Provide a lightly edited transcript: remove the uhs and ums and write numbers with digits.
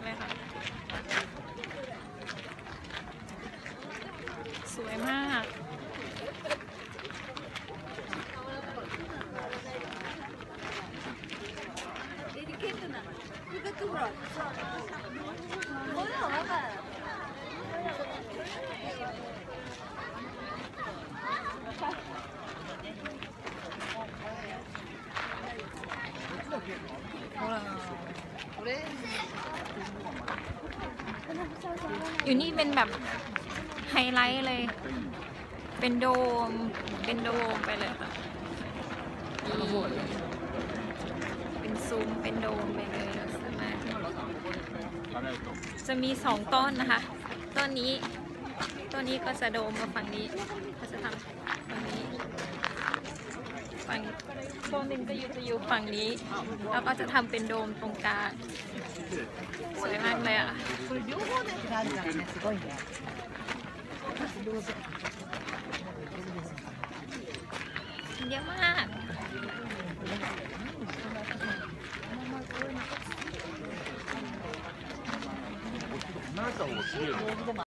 เลยค่ะสวยมากอยู่นี่เป็นแบบไฮไลท์เลยเป็นโดมไปเลยค่ะเป็นซุ้มเป็นโดมไปเลยสามารถจะมี2 ต้นนะคะต้นนี้ก็จะโดมมาฝั่งนี้ก็จะทำฝั่งนี้ฝั่งต้นหนึ่งก็จะอยู่ฝั่งนี้แล้วก็จะทำเป็นโดมตรงกลางสวยมากเลยอ่ะเยอะมาก